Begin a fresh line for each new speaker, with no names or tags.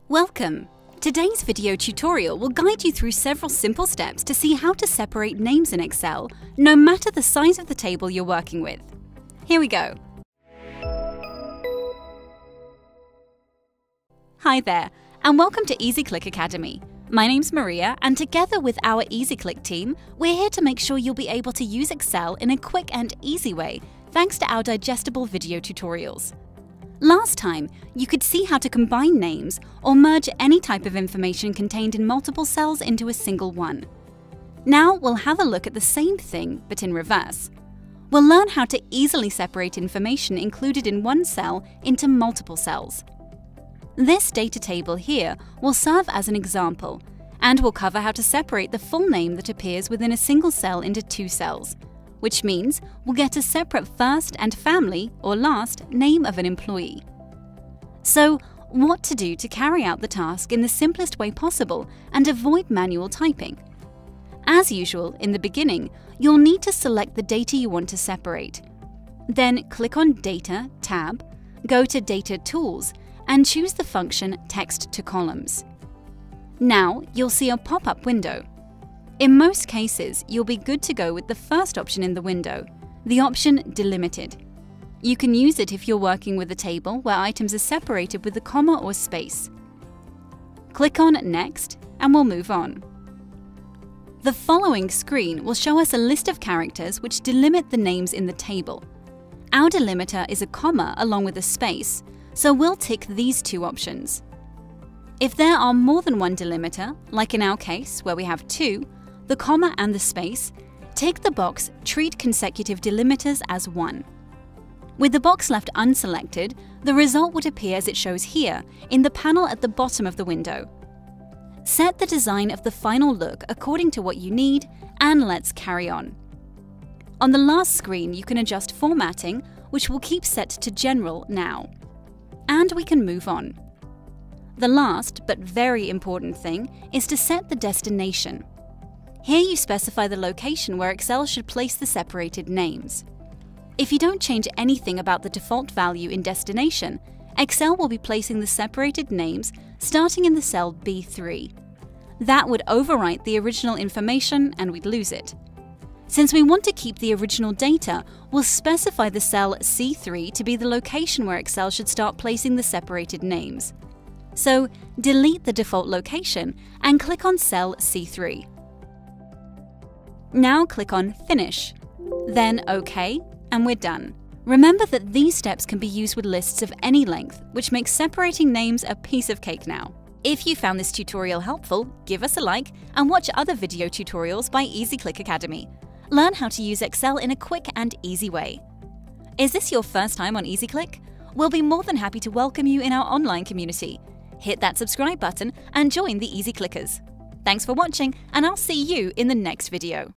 Welcome! Today's video tutorial will guide you through several simple steps to see how to separate names in Excel, no matter the size of the table you're working with. Here we go. Hi there, and welcome to EasyClick Academy. My name's Maria, and together with our EasyClick team, we're here to make sure you'll be able to use Excel in a quick and easy way, thanks to our digestible video tutorials. Last time, you could see how to combine names or merge any type of information contained in multiple cells into a single one. Now we'll have a look at the same thing, but in reverse. We'll learn how to easily separate information included in one cell into multiple cells. This data table here will serve as an example, and we'll cover how to separate the full name that appears within a single cell into two cells, which means we'll get a separate first and family or last name of an employee. So, what to do to carry out the task in the simplest way possible and avoid manual typing? As usual, in the beginning, you'll need to select the data you want to separate. Then click on Data tab, go to Data Tools, and choose the function Text to Columns. Now, you'll see a pop-up window. In most cases, you'll be good to go with the first option in the window, the option Delimited. You can use it if you're working with a table where items are separated with a comma or space. Click on Next, and we'll move on. The following screen will show us a list of characters which delimit the names in the table. Our delimiter is a comma along with a space, so we'll tick these two options. If there are more than one delimiter, like in our case where we have two, the comma and the space, tick the box Treat consecutive delimiters as one. With the box left unselected, the result would appear as it shows here in the panel at the bottom of the window. Set the design of the final look according to what you need, and let's carry on. On the last screen, you can adjust formatting, which will keep set to General now. And we can move on. The last, but very important thing, is to set the destination. Here you specify the location where Excel should place the separated names. If you don't change anything about the default value in destination, Excel will be placing the separated names starting in the cell B3. That would overwrite the original information and we'd lose it. Since we want to keep the original data, we'll specify the cell C3 to be the location where Excel should start placing the separated names. So, delete the default location and click on cell C3. Now click on Finish, then OK, and we're done. Remember that these steps can be used with lists of any length, which makes separating names a piece of cake now. If you found this tutorial helpful, give us a like and watch other video tutorials by EasyClick Academy. Learn how to use Excel in a quick and easy way. Is this your first time on EasyClick? We'll be more than happy to welcome you in our online community. Hit that subscribe button and join the Easy Clickers. Thanks for watching, and I'll see you in the next video.